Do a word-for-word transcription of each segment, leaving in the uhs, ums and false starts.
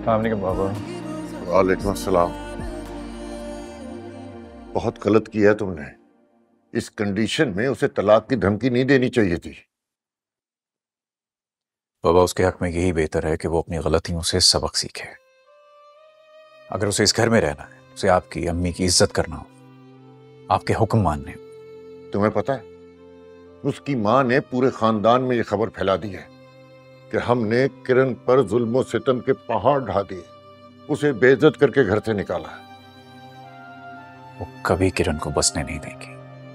वालेकुम बाबा। वालेकुम अस्सलाम। बहुत गलत किया तुमने। इस कंडीशन में उसे तलाक की धमकी नहीं देनी चाहिए थी। बाबा, उसके हक में यही बेहतर है कि वो अपनी गलतियों से सबक सीखे। अगर उसे इस घर में रहना है, उसे आपकी अम्मी की इज्जत करना हो, आपके हुक्म मानने हो। तुम्हें पता है, उसकी मां ने पूरे खानदान में यह खबर फैला दी है कि हमने किरण पर जुल्म सितम के पहाड़ ढा दिए, उसे बेइज्जत करके घर से निकाला है। वो कभी किरण को बसने नहीं देंगी।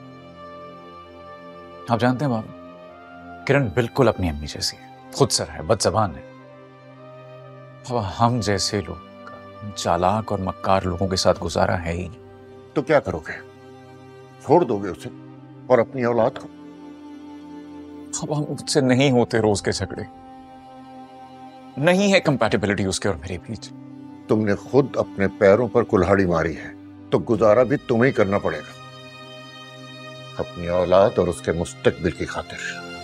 आप जानते हैं बाबा, किरण बिल्कुल अपनी अम्मी जैसी है, खुदसर है, बदजबान है। बाबा, हम जैसे लोग चालाक और मक्कार लोगों के साथ गुजारा है ही नहीं। तो क्या करोगे? छोड़ दोगे उसे और अपनी औलाद को? अब हम मुझसे नहीं होते रोज के झगड़े, नहीं है कंपैटिबिलिटी उसके और मेरे बीच। तुमने खुद अपने पैरों पर कुल्हाड़ी मारी है, तो गुजारा भी तुम्हें ही करना पड़ेगा, अपनी औलाद और उसके मुस्तकबिल की खातिर।